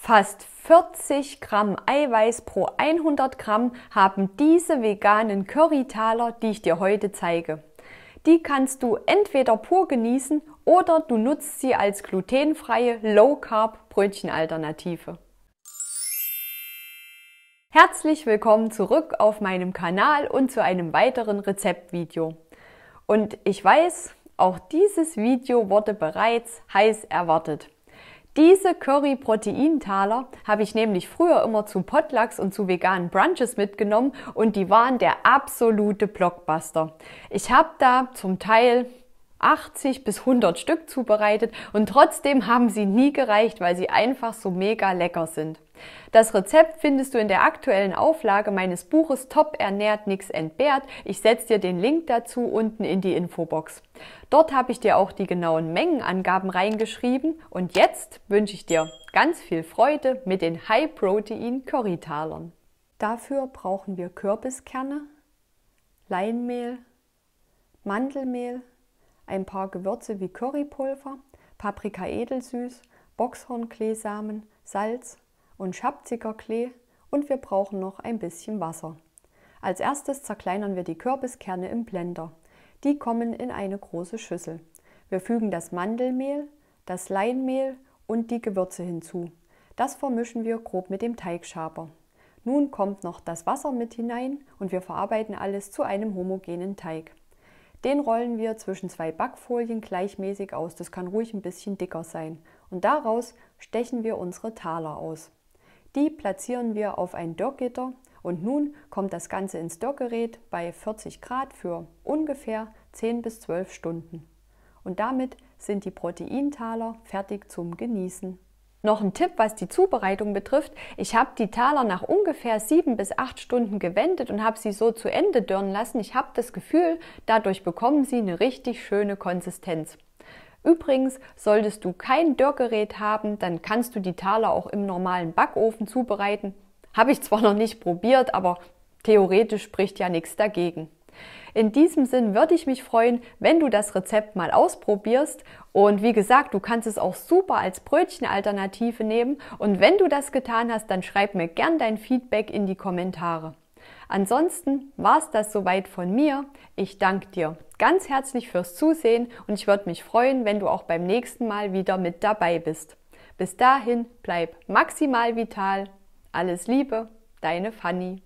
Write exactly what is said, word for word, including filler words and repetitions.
Fast vierzig Gramm Eiweiß pro hundert Gramm haben diese veganen Currytaler, die ich dir heute zeige. Die kannst du entweder pur genießen oder du nutzt sie als glutenfreie Low-Carb-Brötchenalternative. Herzlich willkommen zurück auf meinem Kanal und zu einem weiteren Rezeptvideo. Und ich weiß, auch dieses Video wurde bereits heiß erwartet. Diese Curry-Proteintaler habe ich nämlich früher immer zu Potlucks und zu veganen Brunches mitgenommen und die waren der absolute Blockbuster. Ich habe da zum Teil achtzig bis hundert Stück zubereitet und trotzdem haben sie nie gereicht, weil sie einfach so mega lecker sind. Das Rezept findest du in der aktuellen Auflage meines Buches Top ernährt, nix entbehrt. Ich setze dir den Link dazu unten in die Infobox. Dort habe ich dir auch die genauen Mengenangaben reingeschrieben und jetzt wünsche ich dir ganz viel Freude mit den High-Protein-Currytalern. Dafür brauchen wir Kürbiskerne, Leinmehl, Mandelmehl, ein paar Gewürze wie Currypulver, Paprika edelsüß, Boxhornkleesamen, Salz und Schabzigerklee und wir brauchen noch ein bisschen Wasser. Als erstes zerkleinern wir die Kürbiskerne im Blender. Die kommen in eine große Schüssel. Wir fügen das Mandelmehl, das Leinmehl und die Gewürze hinzu. Das vermischen wir grob mit dem Teigschaber. Nun kommt noch das Wasser mit hinein und wir verarbeiten alles zu einem homogenen Teig. Den rollen wir zwischen zwei Backfolien gleichmäßig aus. Das kann ruhig ein bisschen dicker sein. Und daraus stechen wir unsere Taler aus. Die platzieren wir auf ein Dörrgitter und nun kommt das Ganze ins Dörrgerät bei vierzig Grad für ungefähr zehn bis zwölf Stunden. Und damit sind die Proteintaler fertig zum Genießen. Noch ein Tipp, was die Zubereitung betrifft. Ich habe die Taler nach ungefähr sieben bis acht Stunden gewendet und habe sie so zu Ende dörren lassen. Ich habe das Gefühl, dadurch bekommen sie eine richtig schöne Konsistenz. Übrigens, solltest du kein Dörrgerät haben, dann kannst du die Taler auch im normalen Backofen zubereiten. Habe ich zwar noch nicht probiert, aber theoretisch spricht ja nichts dagegen. In diesem Sinn würde ich mich freuen, wenn du das Rezept mal ausprobierst. Und wie gesagt, du kannst es auch super als Brötchenalternative nehmen. Und wenn du das getan hast, dann schreib mir gern dein Feedback in die Kommentare. Ansonsten war es das soweit von mir. Ich danke dir ganz herzlich fürs Zusehen und ich würde mich freuen, wenn du auch beim nächsten Mal wieder mit dabei bist. Bis dahin, bleib maximal vital. Alles Liebe, deine Fanny.